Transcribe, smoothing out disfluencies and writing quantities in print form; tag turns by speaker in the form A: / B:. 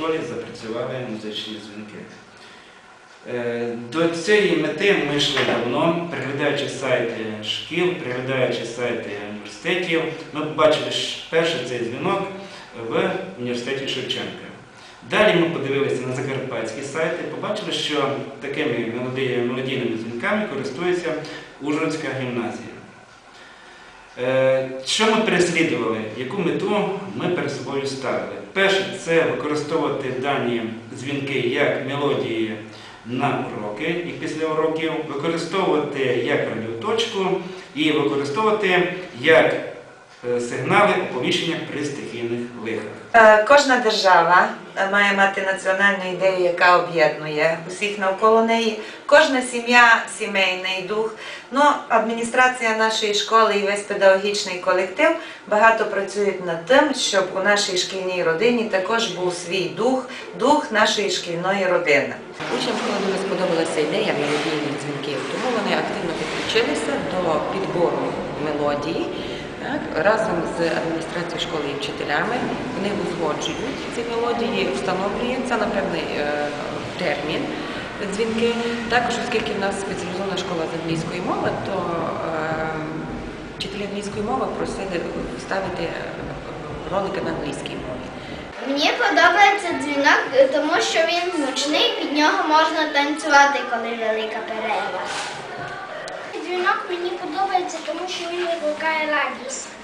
A: школі запрацювали музичні дзвінки. До цієї мети ми йшли давно, переглядаючи сайти шкіл, переглядаючи сайти університетів. Ми побачили перший цей дзвінок в університеті Шевченка. Далі ми подивилися на закарпатські сайти, побачили, що такими мелодійними дзвінками користується Ужгородська гімназія. Що ми переслідували? Яку мету ми перед собою ставили? Перше – це використовувати дані дзвінки як мелодії на уроки і після уроків, використовувати як радіоточку і використовувати як сигнали оповіщення при стихійних лихах.
B: Кожна держава має мати національну ідею, яка об'єднує усіх навколо неї. Кожна сім'я – сімейний дух. Адміністрація нашої школи і весь педагогічний колектив багато працюють над тим, щоб у нашій шкільній родині також був свій дух нашої шкільної родини.
C: Учням школи дуже сподобалася ідея мелодійних дзвінків, тому вони активно підключилися до підбору мелодії. Разом з адміністрацією школи і вчителями вони узгоджують ці мелодії, встановлюється на певний термін дзвінки. Також, оскільки в нас спеціалізована школа з англійської мови, то вчителі англійської мови просили вставити ролики на англійській мові.
D: Мені подобається дзвінок, тому що він гучний, під нього можна танцювати, коли велика перерва. Дзвінок мені подобається, тому що він викликає радість.